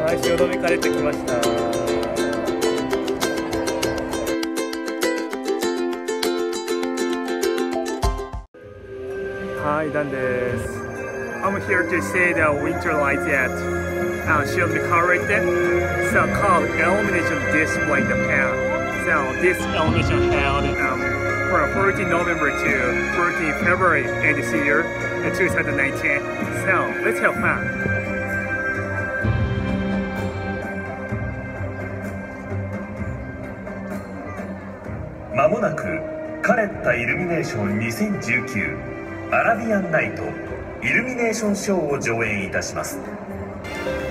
はい、汐留帰ってきました。はい、ダンです。I'm here to see the winter lights at Shiodome Karate, so called illumination display in Japan. So this illumination held from 14 November to 14 February in this year, in 2019. So let's have fun. まもなくカレッタイルミネーション2019アラビアンナイトイルミネーションショーを上演いたします。